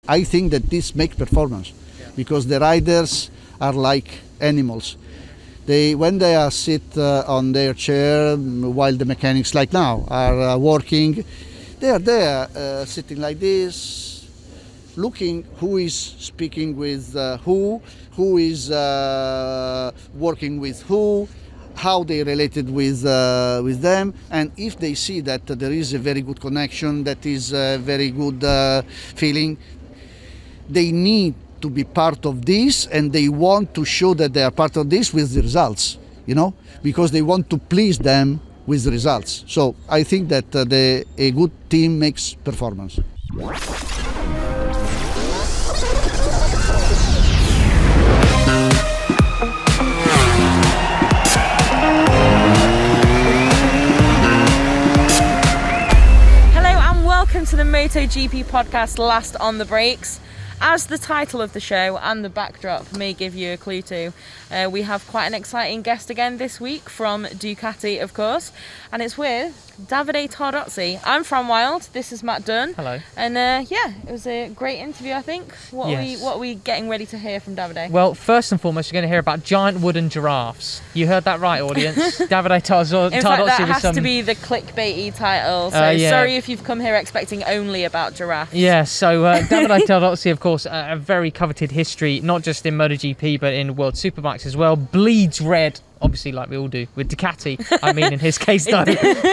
I think that this makes performance, because the riders are like animals. When they are sit on their chair while the mechanics, like now, are working, they are there sitting like this, looking who is speaking with who is working with who, how they related with them, and if they see that there is a very good connection, that is a very good feeling, they need to be part of this, and they want to show that they are part of this with the results, because they want to please them with the results. So I think that a good team makes performance. Welcome to the MotoGP podcast, Last on the Brakes. As the title of the show and the backdrop may give you a clue to, we have quite an exciting guest again this week from Ducati, of course, and it's with Davide Tardozzi. I'm from Wild. This is Matt Dunn. Hello. And it was a great interview, I think. What are we getting ready to hear from Davide? Well, first and foremost, you're going to hear about giant wooden giraffes. You heard that right, audience. Davide Tardozzi. In fact, that has to be the clickbaity title. So sorry if you've come here expecting only about giraffes. Yeah, so Davide Tardozzi, of course, a very coveted history, not just in MotoGP, but in World Superbikes as well. Bleeds red. Obviously, like we all do with Ducati. I mean, in his case, though.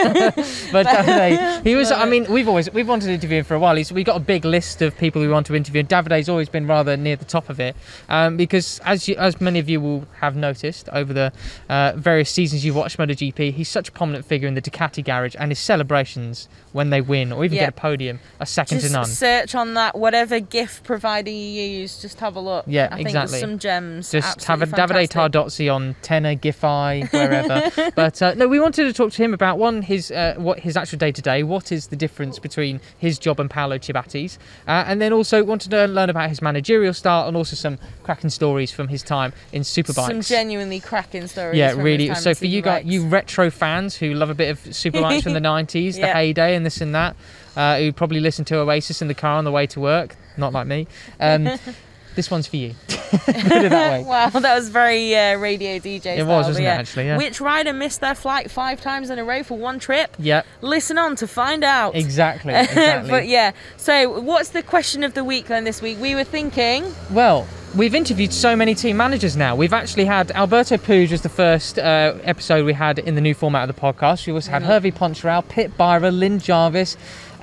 But Davide, he was. I mean, we've wanted to interview him for a while. We got a big list of people we want to interview. Davide's always been rather near the top of it, because as many of you will have noticed over the various seasons you've watched MotoGP, he's such a prominent figure in the Ducati garage, and his celebrations when they win or even get a podium are second to none. Just search on that, whatever GIF provider you use, just have a look. Yeah, I think exactly. There's some gems. Just have a fantastic. Davide Tardozzi on Tenor, Gify, wherever. But no, we wanted to talk to him about his actual day-to-day, what is the difference between his job and Paolo Ciabatti's, and then also wanted to learn about his managerial style and also some cracking stories from his time in Superbikes. Some genuinely cracking stories. Yeah, from really. His time So in for you guys, you retro fans who love a bit of Superbikes from the 90s, the heyday and this and that, who probably listen to Oasis in the car on the way to work, not like me. This one's for you. Put it that way. Wow, that was very radio DJ style. It was, wasn't it, actually? Yeah. Which rider missed their flight 5 times in a row for one trip? Yep. Listen on to find out. Exactly. But yeah, so what's the question of the week then this week? We were thinking... Well, we've interviewed so many team managers now. We've actually had Alberto Puig was the first episode we had in the new format of the podcast. We also had Hervé Poncharal, Pit Byra, Lynn Jarvis,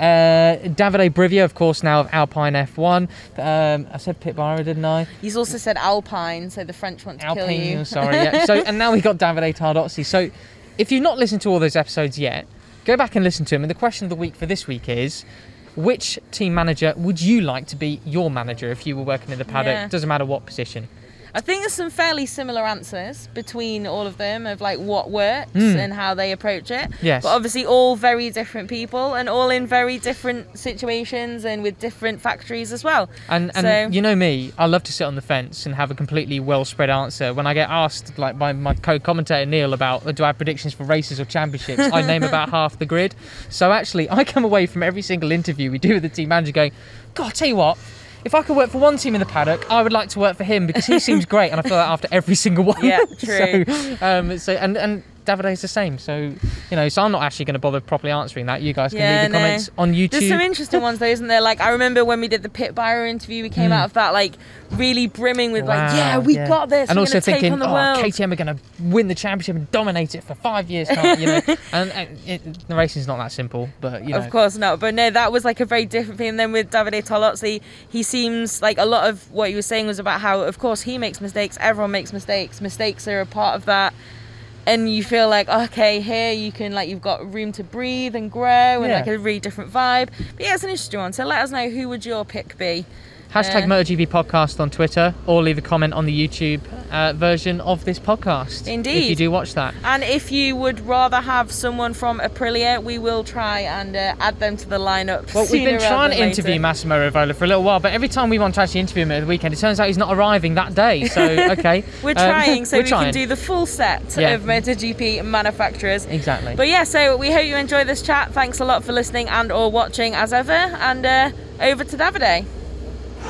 Davide Brivio, of course, now of Alpine F1. I said Pit Byra, didn't I? He's also said Alpine, so the French want to kill you. Sorry, yeah. So, and now we've got Davide Tardozzi. So if you've not listened to all those episodes yet, go back and listen to them. And the question of the week for this week is, which team manager would you like to be your manager if you were working in the paddock? Yeah. Doesn't matter what position. I think there's some fairly similar answers between all of them of like what works and how they approach it. Yes. But obviously all very different people and all in very different situations and with different factories as well. And so, you know me, I love to sit on the fence and have a completely well spread answer. When I get asked like by my co-commentator Neil about do I have predictions for races or championships, I name about half the grid. So actually I come away from every single interview we do with the team manager going, God, I'll tell you what, if I could work for one team in the paddock, I would like to work for him because he seems great, and I feel that after every single one. Yeah, true. And Davide's the same. So I'm not actually going to bother properly answering that. You guys can leave the comments on YouTube. There's some interesting ones though, isn't there? Like I remember when we did the Pit Byra interview, we came out of that like really brimming with we got this. And we're also thinking, world. KTM are going to win the championship and dominate it for 5 years. The racing's not that simple, but Of course not. But no, that was like a very different thing. And then with Davide Tardozzi, he seems like a lot of what he was saying was about how, of course, he makes mistakes. Everyone makes mistakes. Mistakes are a part of that. And you feel like, okay, here you can, like, you've got room to breathe and grow and like a really different vibe. But yeah, it's an interesting one. So let us know, who would your pick be? Hashtag MotoGP podcast on Twitter, or leave a comment on the YouTube version of this podcast. Indeed. If you do watch that. And if you would rather have someone from Aprilia, we will try and add them to the lineup. Well, we've been trying to interview Massimo Rivola for a little while, but every time we want to actually interview him at the weekend, it turns out he's not arriving that day. So, okay. We're trying, so we can do the full set of MotoGP manufacturers. Exactly. But yeah, so we hope you enjoy this chat. Thanks a lot for listening and or watching as ever. And over to Davide.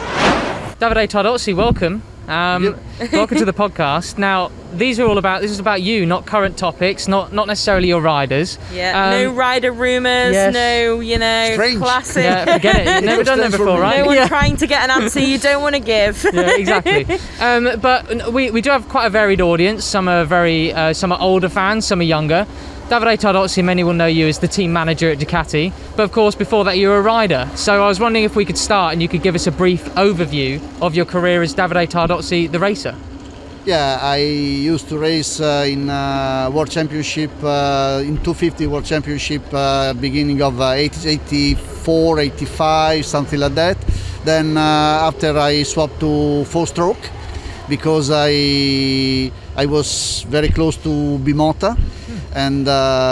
Davide Tardozzi, welcome. Welcome to the podcast. Now, this is about you, not current topics, not necessarily your riders. Yeah, no rider rumours, yes. no, Strange. classic. Yeah, forget it. You've never done that before, right? No one trying to get an answer you don't want to give. Yeah, exactly. But we do have quite a varied audience. Some are older fans, some are younger. Davide Tardozzi, many will know you as the team manager at Ducati, but of course before that you were a rider. So I was wondering if we could start and you could give us a brief overview of your career as Davide Tardozzi, the racer. Yeah, I used to race in World Championship, in 250 World Championship, beginning of 84, 85, something like that. Then after I swapped to 4-stroke because I was very close to Bimota. And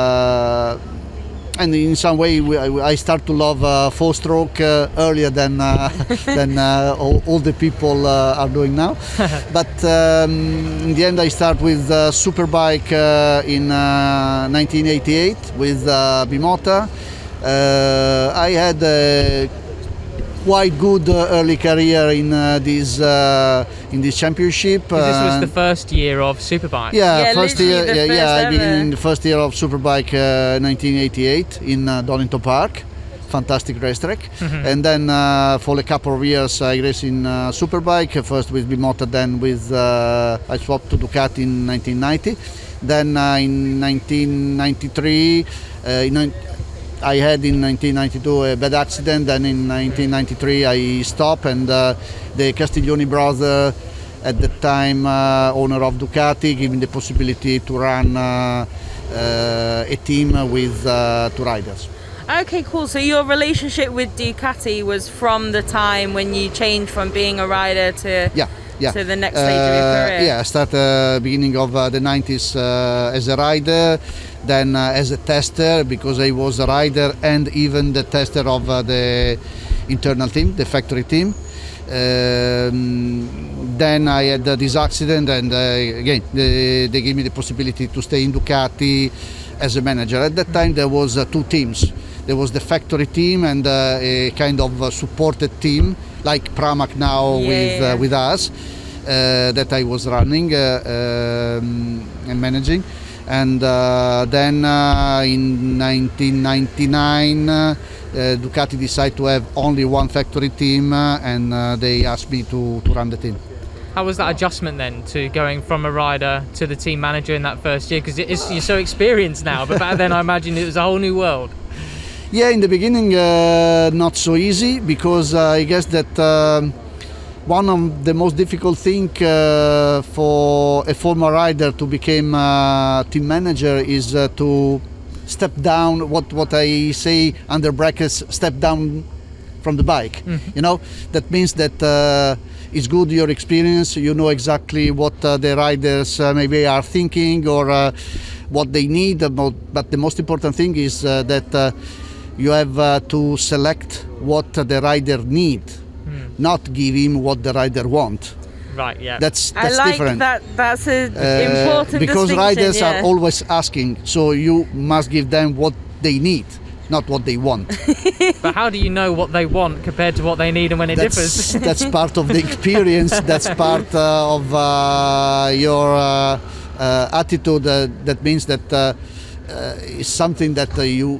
in some way I start to love 4-stroke earlier than all the people are doing now. But in the end I start with Superbike in 1988 with Bimota. I had a quite good early career in this championship. This was the first year of Superbike. Yeah, first year. I began ever. in the first year of Superbike, 1988 in Donington Park. Fantastic racetrack. And then for a couple of years I raced in Superbike, first with Bimota, then with I swapped to Ducati in 1990. Then in 1993. I had in 1992 a bad accident, then in 1993 I stopped, and the Castiglioni brother, at the time owner of Ducati, gave me the possibility to run a team with 2 riders. Okay, cool. So your relationship with Ducati was from the time when you changed from being a rider to to the next stage of your career? Yeah, I started beginning of the 90s as a rider, then as a tester, because I was a rider and even the tester of the internal team, the factory team. Then I had this accident, and again they gave me the possibility to stay in Ducati as a manager. At that time there was 2 teams. There was the factory team and a kind of supported team like Pramac now with us, that I was running and managing. And then in 1999 Ducati decided to have only 1 factory team, and they asked me to run the team. How was that adjustment then, to going from a rider to the team manager in that first year? Because you're so experienced now, but back then I imagine it was a whole new world. Yeah, in the beginning not so easy, because I guess that one of the most difficult thing for a former rider to become a team manager is to step down, what I say under brackets, step down from the bike. You know, that means that it's good your experience, you know exactly what the riders maybe are thinking or what they need, but the most important thing is that you have to select what the rider need, not give him what the rider want. Right, yeah. That's I like different. That's an important because distinction, riders are always asking, so you must give them what they need, not what they want. But how do you know what they want compared to what they need, and when it differs? That's part of the experience. That's part of your attitude. That means that it's something that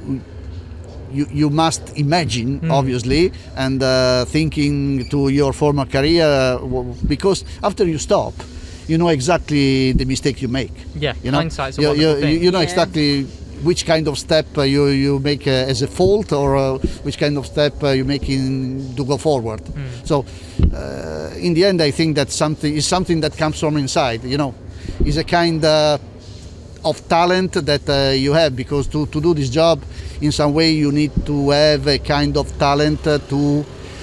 you must imagine, obviously, and thinking to your former career, because after you stop, you know exactly the mistake you make. Yeah, you know? hindsight's a wonderful thing. You know exactly which kind of step you make as a fault, or which kind of step you make to go forward. So in the end, I think that is something that comes from inside. You know, is a kind of talent that you have, because to do this job, in some way you need to have a kind of talent to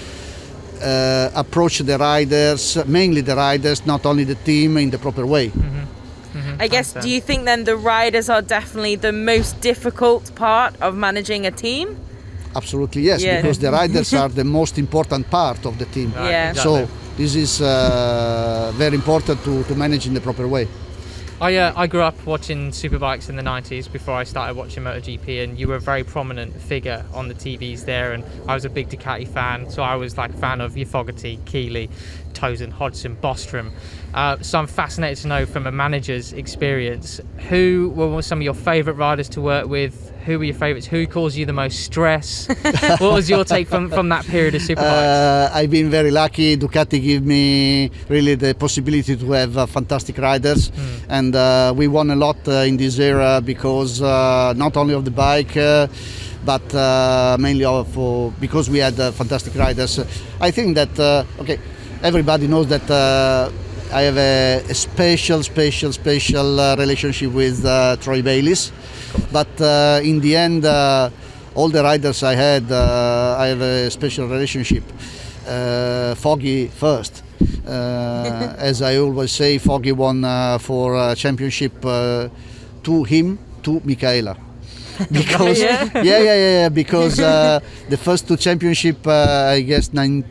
approach the riders, mainly the riders, not only the team, in the proper way. I guess, do you think then the riders are definitely the most difficult part of managing a team? Absolutely, yes, because the riders are the most important part of the team. Yeah. So this is very important to manage in the proper way. I grew up watching superbikes in the 90s before I started watching MotoGP, and you were a very prominent figure on the TVs there, and I was a big Ducati fan, so I was like a fan of your Fogarty, Keeley, Tozen, Hodgson, Bostrom. So I'm fascinated to know from a manager's experience, who were some of your favourite riders to work with? Who were your favourites? Who caused you the most stress? What was your take from that period of superbikes? I've been very lucky. Ducati gave me really the possibility to have fantastic riders, and we won a lot in this era because not only of the bike, but mainly because we had fantastic riders. I think that everybody knows that I have a special relationship with Troy Bayliss. But in the end, all the riders I had, I have a special relationship. Foggy first. As I always say, Foggy won for championship to him, to Michaela. Because because the first two championship, I guess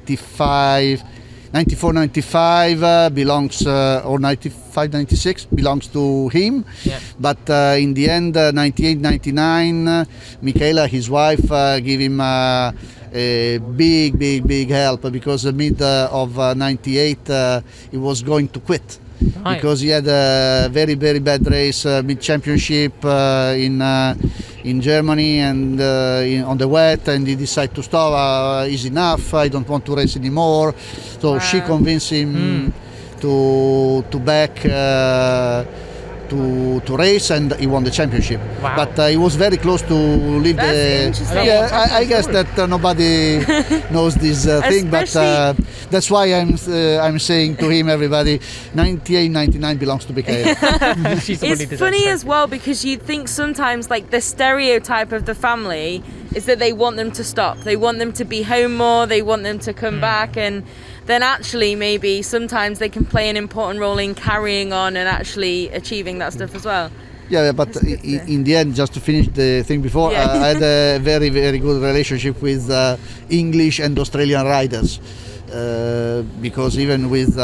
94-95 belongs, or 95-96 belongs to him. Yeah. But in the end, 98-99, Michaela, his wife, gave him a big help, because mid of 98 he was going to quit. Right. Because he had a very bad race mid-championship in Germany and on the wet, and he decided to stop. Is enough, I don't want to race anymore. So she convinced him to back to race, and he won the championship. Wow. But he was very close to leave. That's interesting. Yeah, I guess that nobody knows this thing, but that's why I'm saying to him, everybody, 98-99 belongs to Michaela. It's funny as well, because you think sometimes like the stereotype of the family is that they want them to stop, they want them to be home more, they want them to come back, and then actually maybe sometimes they can play an important role in carrying on and actually achieving that stuff as well. Yeah, but in the end, just to finish the thing before, I had a very good relationship with English and Australian riders, because even with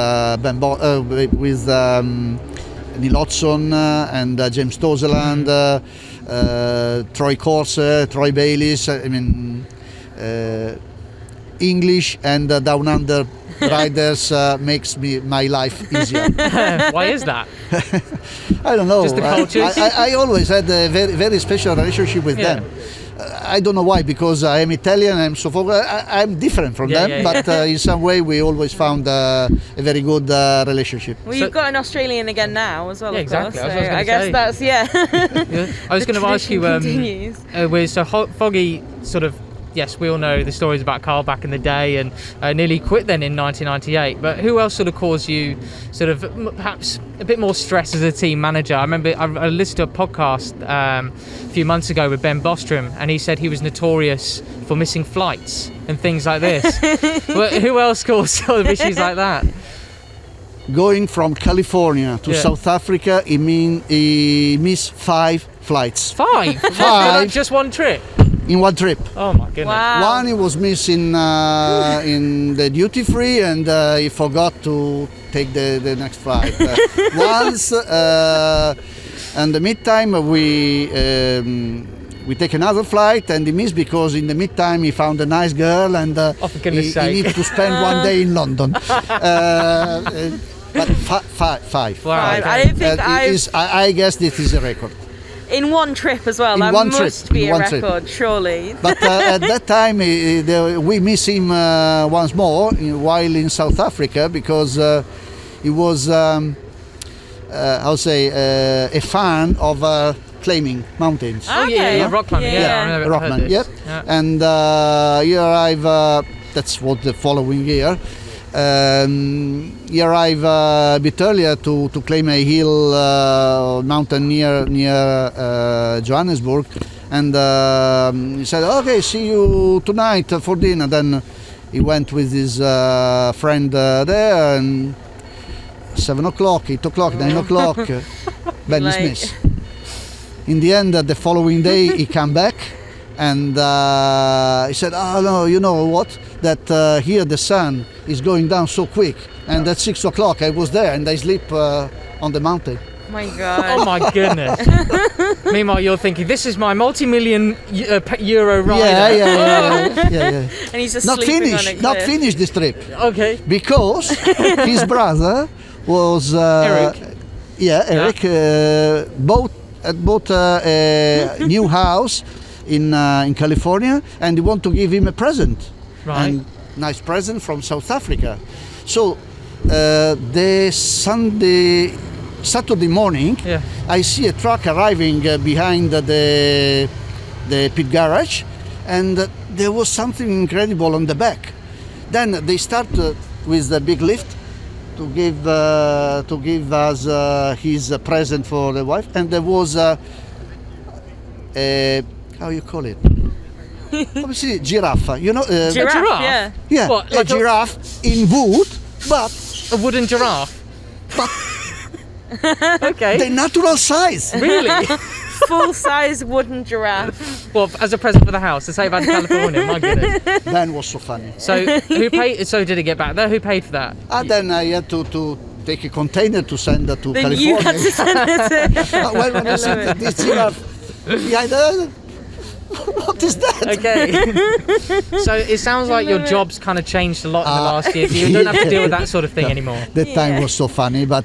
Neil Hodgson and James Toseland, Troy Corser, Troy Bayliss, I mean, English and Down Under riders makes my life easier. Why is that? I don't know. Just the cultures? I always had a very special relationship with them. I don't know why, because I am Italian, I'm different from them, but in some way we always found a very good relationship. Well, you've got an Australian again now as well, of exactly. course. So I guess that's, I was going to ask you, so Foggy sort of, yes, we all know the stories about Carl back in the day, and nearly quit then in 1998. But who else sort of caused you sort of perhaps a bit more stress as a team manager? I remember I listened to a podcast a few months ago with Ben Bostrom, and he said he was notorious for missing flights and things like this. But who else caused sort of issues like that? Going from California to South Africa, he missed 5 flights. 5? 5? Just one trip? In one trip. Oh my goodness. Wow. One he was missing in the duty free, and he forgot to take the next flight. Once, and the meantime we take another flight, and he missed because in the meantime he found a nice girl, and he needs to spend one day in London. But 5. Wow. I don't think I guess this is a record. In one trip as well. That must be a record, surely. But at that time, we miss him once more while in South Africa, because he was, a fan of climbing mountains. Okay. Rock climbing. Yeah, rock climbing. Yep. Yeah. And he arrived. That's what the following year. He arrived a bit earlier to climb a hill mountain near Johannesburg, and he said, "Okay, see you tonight for dinner." Then he went with his friend there, and 7 o'clock, 8 o'clock, 9 o'clock, Ben dismissed. In the end, the following day, he came back, and he said, "Oh no, you know what? That here the sun is going down so quick, and at 6 o'clock I was there and I sleep on the mountain." My God. Oh my goodness. Meanwhile, you're thinking, this is my multi-million euro rider. Yeah. And he's just Not sleeping on finished. a Not cliff. finished this trip Okay. because his brother was Eric. Eric bought a new house in California, and he want to give him a present. Right. And nice present from South Africa. So the Saturday morning, Yeah. I see a truck arriving behind the pit garage, and there was something incredible on the back. Then they start with the big lift to give us his present for the wife, and there was a how you call it? Obviously, giraffe. You know, Giraffe, giraffe? yeah. yeah, What, a like a- giraffe in wood, but A wooden giraffe. Okay. the natural size. Really? Full-size wooden giraffe. Well, as a present for the house to save out of California. My goodness. That was so funny. So who paid? So did it get back there? Who paid for that? And then I had to take a container to send to Then California. you had to send it to... Well, when I see this giraffe behind her, what is that? Okay. So it sounds like your job's kind of changed a lot in the last year. You don't have to deal with that sort of thing anymore. That time was so funny, but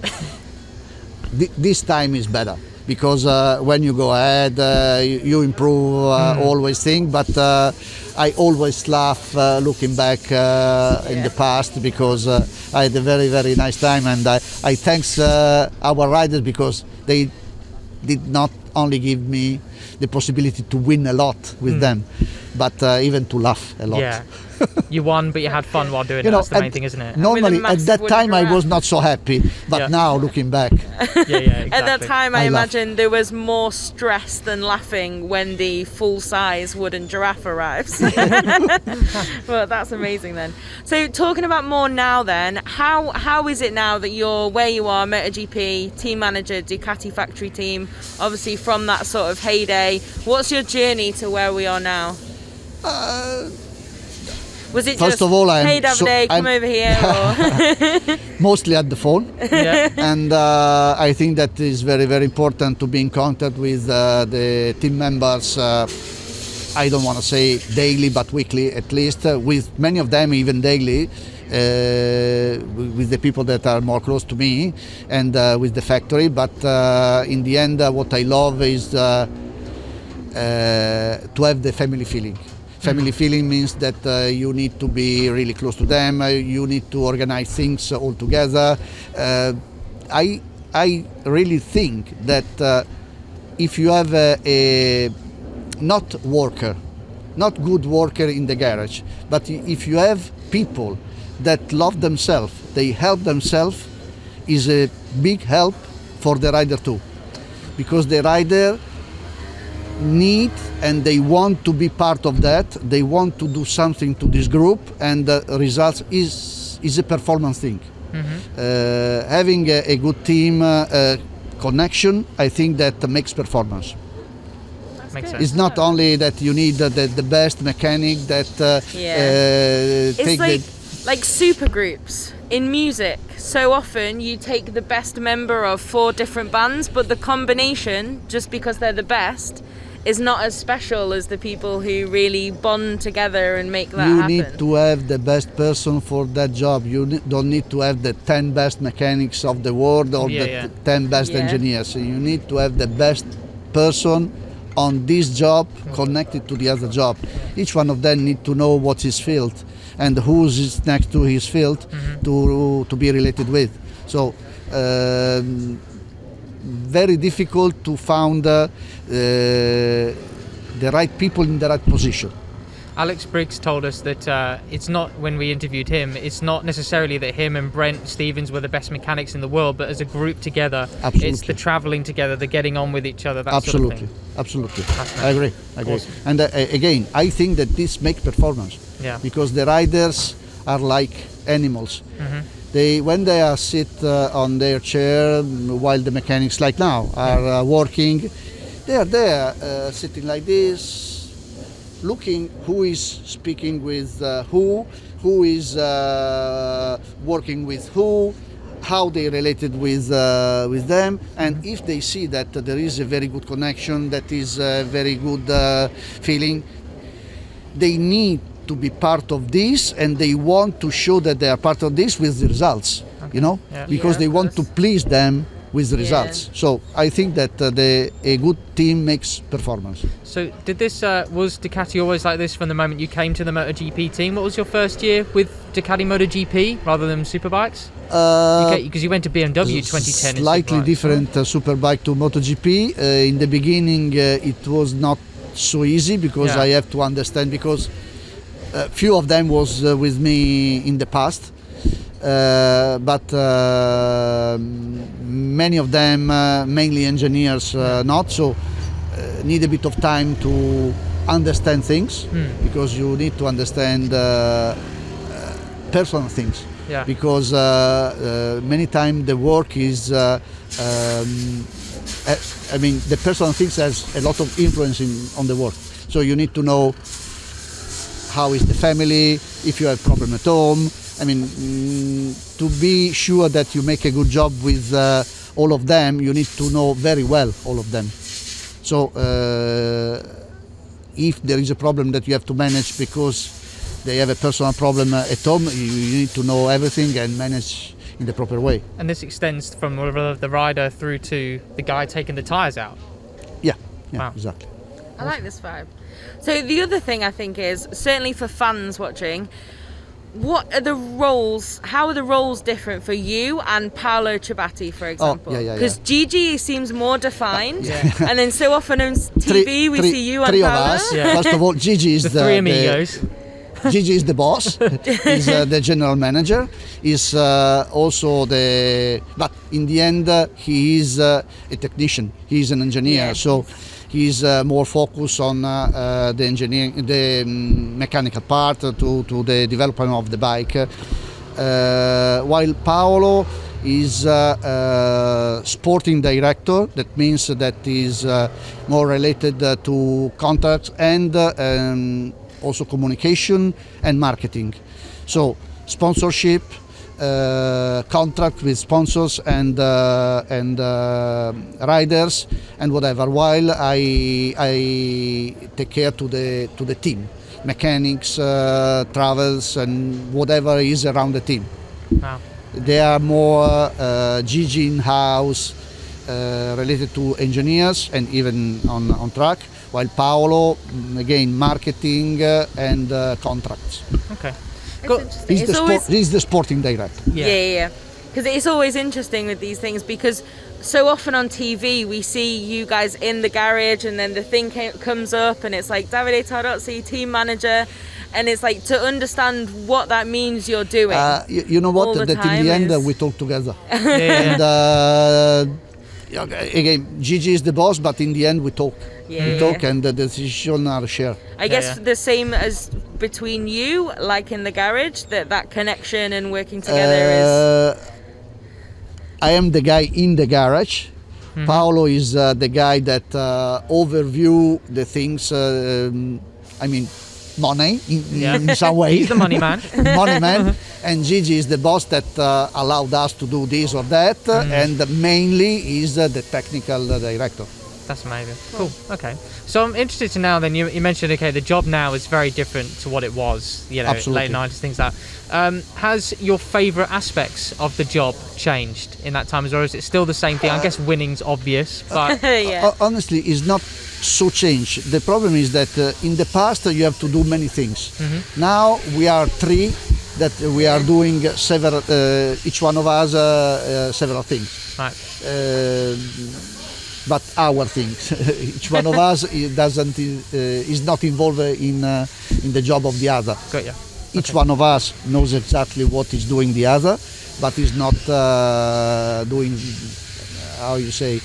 this time is better because when you go ahead, you improve always thing. But I always laugh looking back in the past because I had a very, very nice time, and I thanks our riders because they did not only give me the possibility to win a lot with them, but even to laugh a lot. Yeah. You won, but you had fun while doing it. You know, That's the main thing, isn't it? Normally, at massive that wooden time, I giraffe. was not so happy, but Yeah. now looking back, Yeah, exactly. At that time, I I laugh. imagine there was more stress than laughing when the full-size wooden giraffe arrives. Well, that's amazing then. So talking about more now then, how is it now that you're where you are, MotoGP, team manager, Ducati factory team, obviously from that sort of heyday, what's your journey to where we are now? Was it First just, of all, hey Davide, come over here? Or... mostly at the phone. Yeah. And I think that is very, very important to be in contact with the team members. I don't want to say daily, but weekly at least. With many of them, even daily, with the people that are more close to me, and with the factory. But in the end, what I love is to have the family feeling. Family feeling means that you need to be really close to them. You need to organize things all together. I really think that if you have a not good worker in the garage, but if you have people that love themselves, they help themselves, is a big help for the rider too, because the rider need and they want to be part of that. They want to do something to this group, and the results is a performance thing. Having a good team connection, I think that makes performance. Makes sense. It's not only that you need the best mechanic that It's like super groups in music. So often you take the best member of 4 different bands, but the combination, just because they're the best, is not as special as the people who really bond together and make that happen. You need to have the best person for that job. You don't need to have the 10 best mechanics of the world or the 10 best engineers. You need to have the best person on this job connected to the other job. Each one of them need to know what's his field and who's next to his field to be related with. So very difficult to find the right people in the right position. Alex Briggs told us that it's not, when we interviewed him, it's not necessarily that him and Brent Stevens were the best mechanics in the world, but as a group together, it's the travelling together, the getting on with each other, that Absolutely, sort of thing. absolutely. I agree. Awesome. And again, I think that this makes performance. Yeah. Because the riders are like animals. When they are sit on their chair while the mechanics, like now, are working, they are there sitting like this, looking who is speaking with who is working with who, how they related with them, and if they see that there is a very good connection, that is a very good feeling, they need to be part of this, and they want to show that they are part of this with the results, you know, because they want to please them with the results. So I think that a good team makes performance. So did this was Ducati always like this from the moment you came to the MotoGP team? What was your first year with Ducati MotoGP rather than Superbikes? Because you went to BMW 2010. Slightly different Superbike to MotoGP. In the beginning, it was not so easy because I have to understand, because few of them was with me in the past. But many of them, mainly engineers, not so, need a bit of time to understand things, because you need to understand personal things, because many times the work is I mean, the personal things has a lot of influence on the work, so you need to know how is the family, if you have problem at home. I mean, to be sure that you make a good job with all of them, you need to know very well all of them. So if there is a problem that you have to manage because they have a personal problem at home, you need to know everything and manage in the proper way. And this extends from the rider through to the guy taking the tyres out? Yeah, Wow. Exactly. I like this vibe. So the other thing I think is, certainly for fans watching, what are the roles? How are the roles different for you and Paolo Ciabatti, for example? Because Gigi seems more defined, and then so often on TV we see you and three Paolo. of us. First of all, Gigi is the three amigos. Gigi is the boss. He's the general manager. He's also but in the end, he is a technician. He's an engineer. So he's more focused on the engineering, the mechanical part to the development of the bike. While Paolo is sporting director, that means that is more related to contracts and also communication and marketing. So sponsorship, contract with sponsors and riders and whatever. While I take care to the team, mechanics, travels, and whatever is around the team. Wow. They are more Gigi in-house, related to engineers and even on track, while Paolo, again, marketing and contracts. Okay. He's the sporting director. Yeah. Because it's always interesting with these things, because so often on TV we see you guys in the garage and then the thing comes up and it's like Davide Tardozzi, team manager, and it's like to understand what that means you're doing. You know what? That in the end we talk together. And again, Gigi is the boss, but in the end we talk. We talk, and the decisions are shared. I guess the same as between you, like in the garage, that connection and working together is. I am the guy in the garage. Paolo is the guy that overview the things. I mean, money in some way. He's the money man. Money man. And Gigi is the boss that allowed us to do this or that, and mainly is the technical director. That's amazing. Cool. Okay. So I'm interested to know then, you mentioned, okay, the job now is very different to what it was, you know, Absolutely. late 90s, things like that. Has your favourite aspects of the job changed in that time as well? Or is it still the same thing? I guess winning's obvious, but... Honestly, it's not so changed. The problem is that in the past you have to do many things. Now we are three that we are doing several, each one of us several things. Right. But our things. Each one of us is not involved in the job of the other. Got you. Each one of us knows exactly what is doing the other, but is not doing, how you say,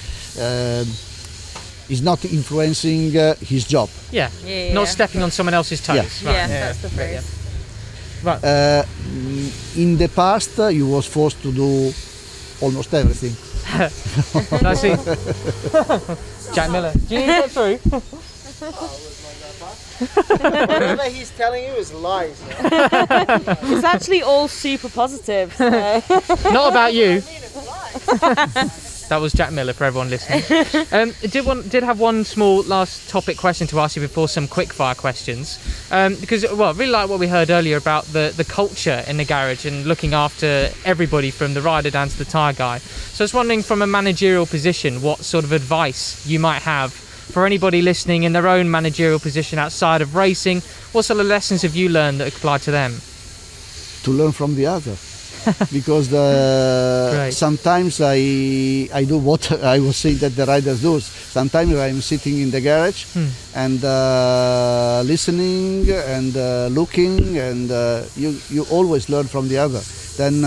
is not influencing his job. Yeah. Not stepping on someone else's toes. Yeah, Right. that's the phrase. Right. In the past, you was forced to do almost everything. I see. Jack Miller. Do you need to get through? Whatever he's telling you is lies. It's actually all super positive. So. Not about you. It's lies. That was Jack Miller for everyone listening. Did have one small last topic question to ask you before some quick fire questions. Because, well, I really like what we heard earlier about the culture in the garage and looking after everybody from the rider down to the tyre guy. So I was wondering, from a managerial position, what sort of advice you might have for anybody listening in their own managerial position outside of racing. What sort of lessons have you learned that apply to them? To learn from the other. Because sometimes I do what I was saying that the riders do. Sometimes I'm sitting in the garage and listening and looking, and you always learn from the other. Then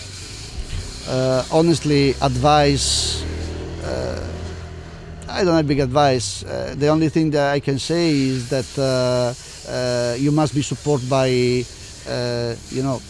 honestly, advice, I don't have big advice. The only thing that I can say is that you must be supported by you know,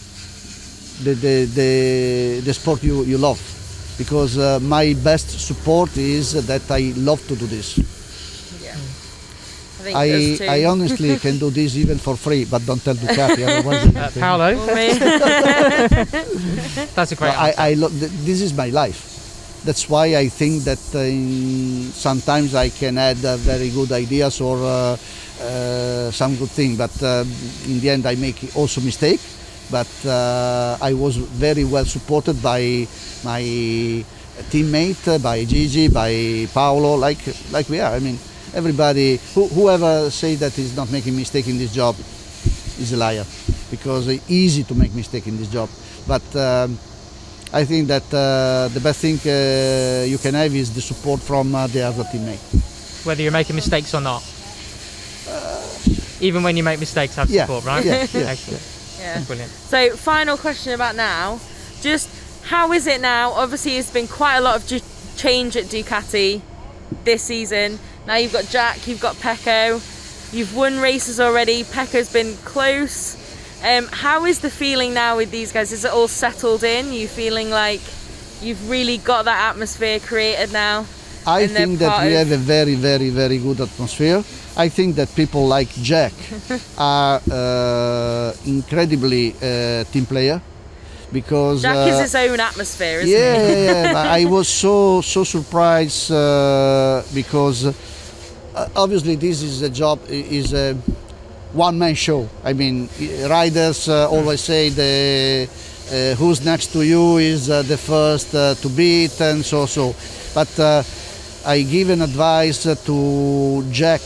the sport you love, because my best support is that I love to do this. Yeah. I think I honestly can do this even for free, but don't tell Ducati. Otherwise Paolo? That's a great answer. This is my life. That's why I think that sometimes I can add very good ideas or some good thing, but in the end I make also mistake. But I was very well supported by my teammate, by Gigi, by Paolo, like we are. I mean, everybody, whoever say that he's not making mistake in this job is a liar, because it's easy to make mistake in this job. But I think that the best thing you can have is the support from the other teammate. Whether you're making mistakes or not. Even when you make mistakes, have support, right? Yeah. Excellent. Yeah. Brilliant. So, final question about now. Just how is it now? Obviously, it's been quite a lot of change at Ducati this season. Now you've got Jack, you've got Pecco. You've won races already. Pecco's been close. How is the feeling now with these guys? Is it all settled in? You feeling like you've really got that atmosphere created now? I think that we have a very, very, very good atmosphere. I think that people like Jack are incredibly team player, because Jack is his own atmosphere, isn't he? Yeah. But I was so surprised because obviously this is a job, is a one-man show. I mean, riders always say who's next to you is the first to beat, and so. But I give an advice to Jack,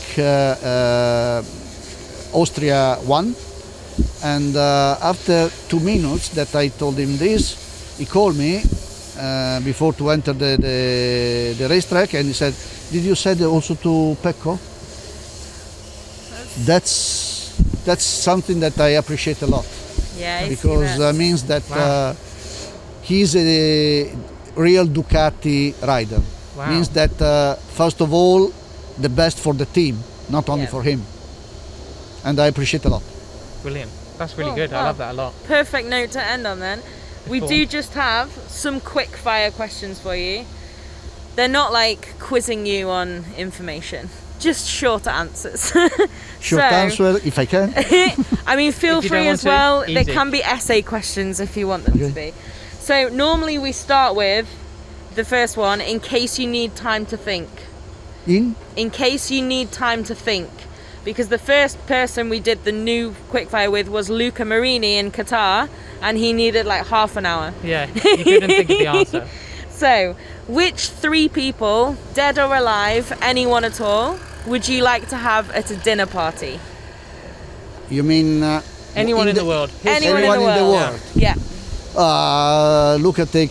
Austria won, and after 2 minutes that I told him this, he called me before to enter the racetrack, and he said, "Did you say that also to Pecco?" That's something that I appreciate a lot. Yeah, because means that he's a real Ducati rider. Wow. Means that first of all, the best for the team, not only for him, and I appreciate a lot. Brilliant. That's really good. I love that a lot. Perfect note to end on then. We do just have some quick fire questions for you. They're not like quizzing you on information, just shorter answers. Short answer, if I can. I mean, feel free as well. Easy. They can be essay questions if you want them to be. So normally we start with the first one, in case you need time to think. In case you need time to think. Because the first person we did the new quickfire with was Luca Marini in Qatar, and he needed like half an hour. Yeah, you couldn't think of the answer. So, which 3 people, dead or alive, anyone at all, would you like to have at a dinner party? You mean anyone in the world? Anyone in the world. Yeah. Luca take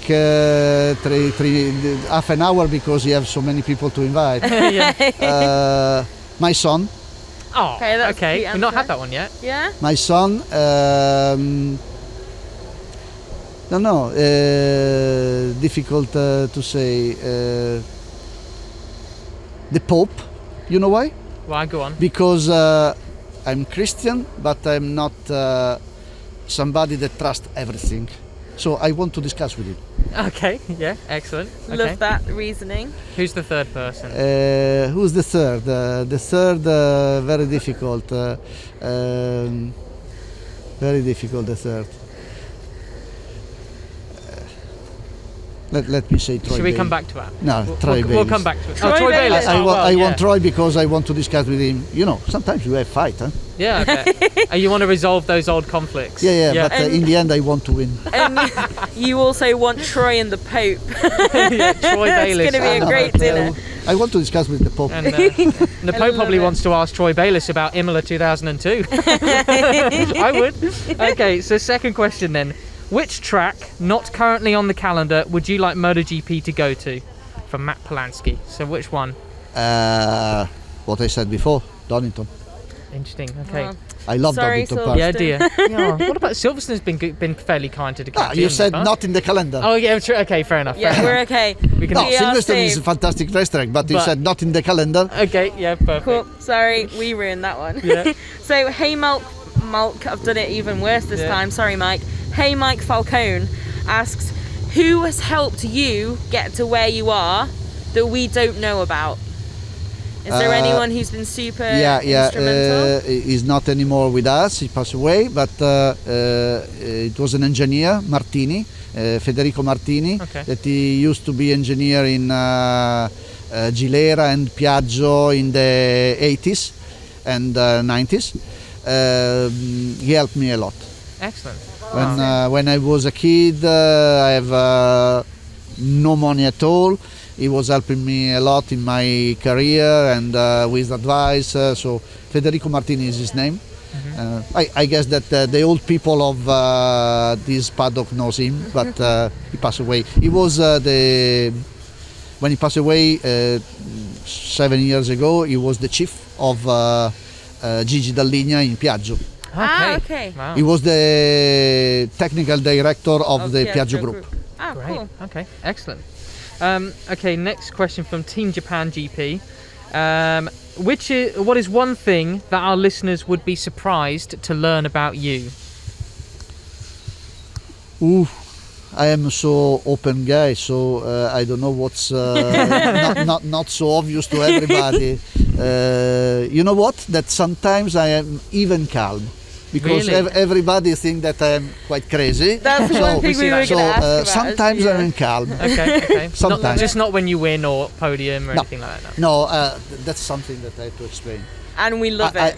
half an hour because he has so many people to invite. My son. Oh, okay. We've not had that one yet. Yeah. My son. Difficult to say. The Pope. You know why? Why? Go on. Because I'm Christian, but I'm not somebody that trusts everything. So I want to discuss with him. Okay, yeah, excellent. Okay. Love that reasoning. Who's the third person? Who's the third? The third, very difficult. Very difficult, the third. Let me say Troy. Should we come back to that? No, Troy Bayliss. We'll come back to it. Troy Troy Bayliss. Bayliss. I want Troy because I want to discuss with him. You know, sometimes you have fight, huh? Yeah, I bet. And you want to resolve those old conflicts. Yeah. But in the end, I want to win. And you also want Troy and the Pope. Yeah, Troy Bayliss. It's going to be a great dinner. I want to discuss with the Pope. And the Pope probably it. wants to ask Troy Bayliss about Imola 2002. I would. Okay, so second question then. Which track, not currently on the calendar, would you like MotoGP to go to? From Matt Polanski. So which one? What I said before, Donington. Interesting. Okay. Well, I love sorry, Donington Park. Yeah, dear. Yeah. What about Silverstone's been fairly kind to the captain? You said not in the calendar. Oh yeah, true. Okay, fair enough. yeah, fair we're okay. We can. No, We are Silverstone safe. is a fantastic restaurant, but you But- said not in the calendar. Okay, yeah, perfect. Cool. Sorry, we ruined that one. Yeah. So, hey, Malk, I've done it even worse this Yeah. time. Sorry, Mike. Hey, Mike Falcone asks, who has helped you get to where you are that we don't know about? Is there anyone who's been super instrumental? He's not anymore with us. He passed away, but it was an engineer, Martini, Federico Martini, Okay. that he used to be engineer in Gilera and Piaggio in the 80s and 90s. He helped me a lot. Excellent. When I was a kid, I have no money at all. He was helping me a lot in my career and with advice. So Federico Martini is his name. I guess that the old people of this paddock knows him, but he passed away. He was when he passed away 7 years ago. He was the chief of Gigi Dall'Igna in Piaggio. Okay. Wow. He was the technical director of the Piaggio group. Oh, Great. cool. Okay, excellent. Okay, next question from Team Japan GP. What is one thing that our listeners would be surprised to learn about you? Ooh, I am so open guy, so I don't know what's not so obvious to everybody. You know what? That sometimes I am even calm. Because Really? everybody think that I am quite crazy. That's one thing we were going to ask about. Sometimes I'm calm. Okay. Sometimes. Just not when you win or podium or anything like that. No, that's something that I have to explain. And we love it.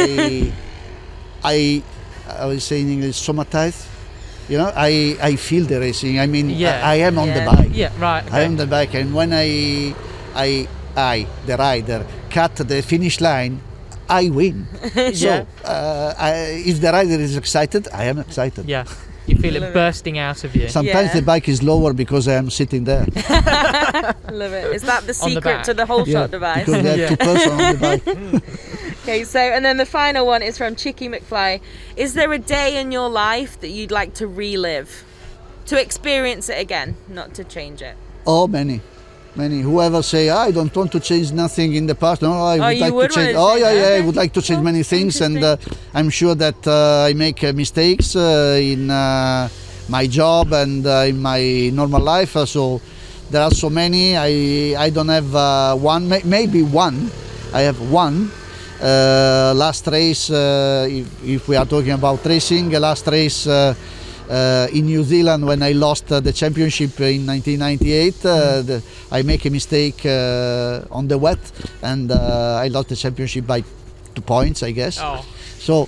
I will say in English, somatize. You know, I feel the racing. I mean, Yeah. I am on the Yeah. bike. Yeah, right. I am on the bike, and when I, the rider, cut the finish line, I win. So if the rider is excited, I am excited. Yeah, you feel Love it it. bursting out of you. Sometimes Yeah. the bike is lower because I am sitting there. Love it. Is that the On the secret back. to the whole shot device? Because there are Yeah. two persons on the bike. Okay, so, and then the final one is from Chicky McFly. Is there a day in your life that you'd like to relive? To experience it again, not to change it. Oh, many. Whoever say, I don't want to change nothing in the past. No, I would you like would to change. wanna Oh, change yeah, that? I would like to change many things, and I'm sure that I make mistakes in my job and in my normal life. So there are so many. I don't have one. Maybe one. I have one. Last race, if we are talking about racing, last race. In New Zealand, when I lost the championship in 1998, I make a mistake on the wet, and I lost the championship by 2 points, I guess. Oh, So So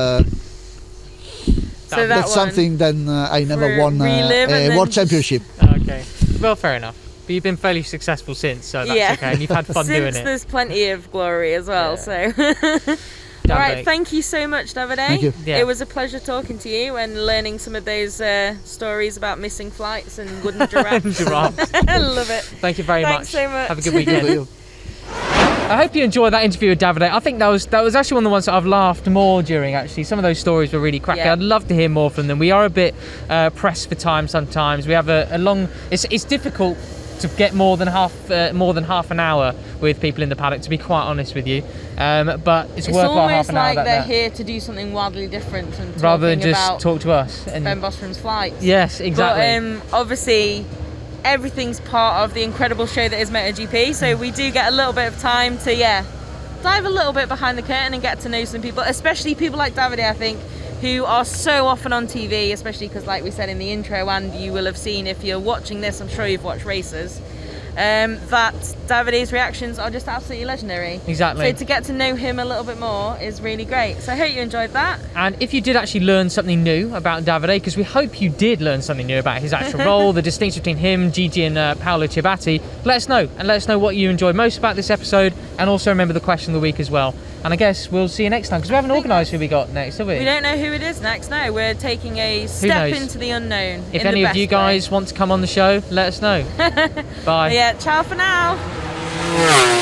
that that's one. something. Then I never For won relive and a then world just- championship. okay. Well, fair enough. But you've been fairly successful since, so that's Yeah. okay. And you've had fun doing Since it. there's plenty of glory as well, Yeah. so. All right, Davide. thank you so much, Davide. Thank you. Yeah. It was a pleasure talking to you and learning some of those stories about missing flights and wooden giraffes. Giraffes. I love it. Thank you very Thanks much. so much. Have a good weekend. I hope you enjoyed that interview with Davide. I think that was actually one of the ones that I've laughed more during. Actually, some of those stories were really cracking. Yeah. I'd love to hear more from them. We are a bit pressed for time sometimes. We have a long. It's difficult to get more than half an hour with people in the paddock, to be quite honest with you. But it's worthwhile half an hour. It's almost like they're here to do something wildly different and rather than just talk to us. And Ben Bosram's flights. Yes, exactly. But obviously, everything's part of the incredible show that is MotoGP, so we do get a little bit of time to dive a little bit behind the curtain and get to know some people, especially people like Davide, I think, who are so often on TV, especially because, like we said in the intro, and you will have seen if you're watching this, I'm sure you've watched races, that Davide's reactions are just absolutely legendary. Exactly. So to get to know him a little bit more is really great. So I hope you enjoyed that. And if you did actually learn something new about Davide, because we hope you did learn something new about his actual role, the distinction between him, Gigi and Paolo Ciabatti, let us know. And let us know what you enjoyed most about this episode. And also remember the question of the week as well. And I guess we'll see you next time, because we haven't organised who we got next, have we? We don't know who it is next, no. We're taking a step into the unknown. If any of you guys want to come on the show, let us know. Bye. Yeah, ciao for now.